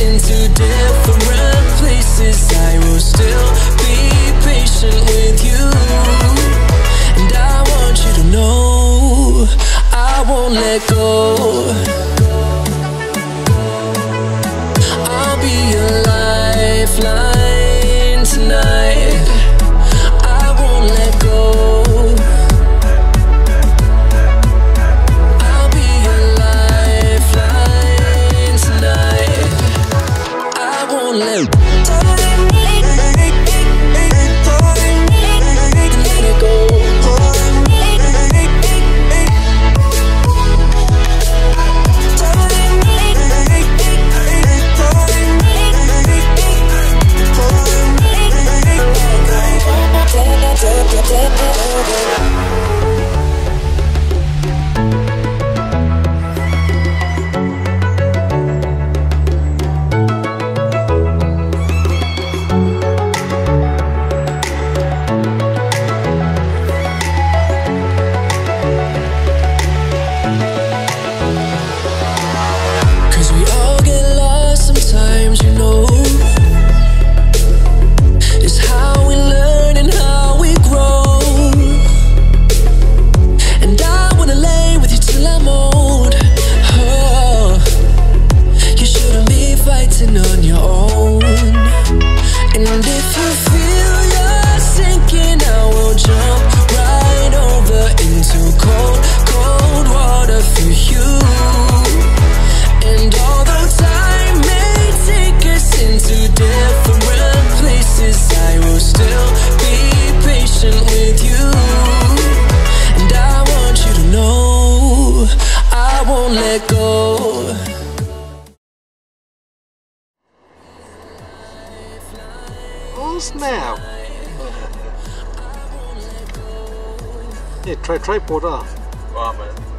into different places, I will still be patient with you. And I want you to know I won't let go. I'll be your lifeline tonight. I won't let go. I'll be your lifeline tonight. I won't let go. On your own. And if you feel you're sinking, I will jump right over into cold, cold water for you. And although time may take us into different places, I will still be patient with you. And I want you to know I won't let go. Oh snap! Hey, tripod ah. Wow, man.